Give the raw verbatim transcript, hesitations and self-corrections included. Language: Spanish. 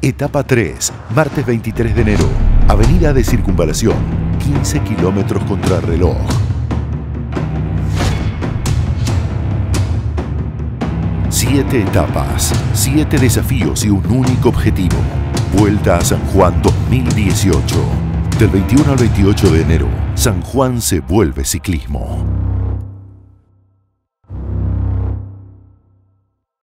Etapa tres, martes veintitrés de enero, Avenida de Circunvalación, quince kilómetros contrarreloj. Siete etapas, siete desafíos y un único objetivo. Vuelta a San Juan dos mil dieciocho. Del veintiuno al veintiocho de enero, San Juan se vuelve ciclismo.